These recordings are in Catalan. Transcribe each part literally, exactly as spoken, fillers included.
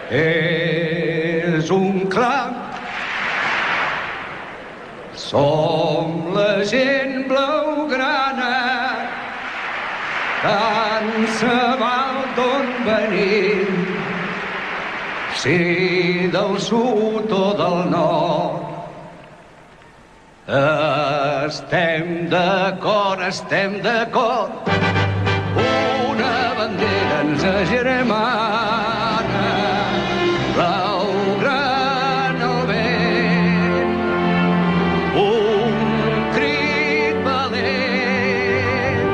és un clam. Som la gent blaugrana, tant se val d'on venim, si del sud o del nord. Estem d'acord, estem d'acord, una bandera ens agermana, blaugrana al vent, un crit valent.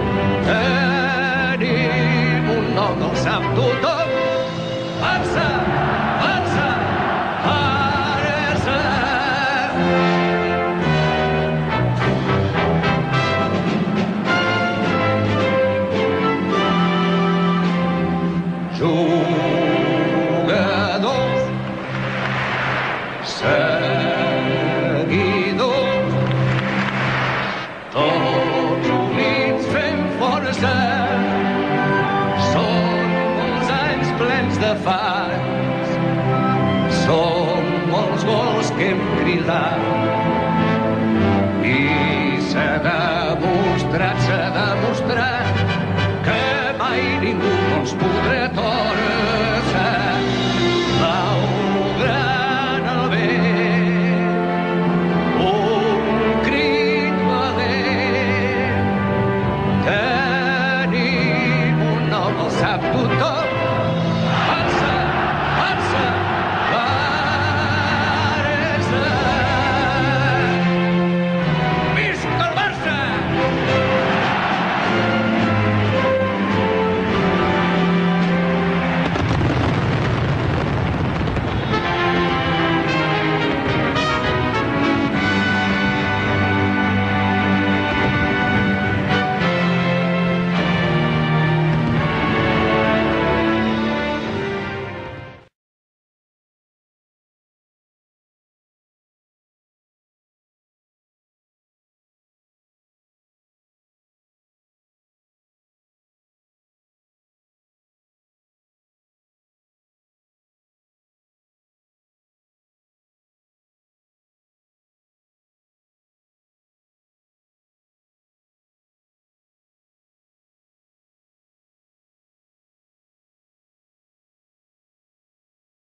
Tenim un nom que el sap tothom, Barça, Barça, Barça. Jugadors, seguidors, tots units fem força. Són molts anys plens de fans, són molts gols que hem cridat i s'ha demostrat